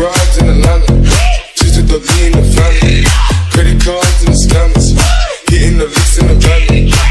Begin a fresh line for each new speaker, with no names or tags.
broads in Atlanta, just to throw me in the family. Credit cards and the scammers, hitting the licks in the van.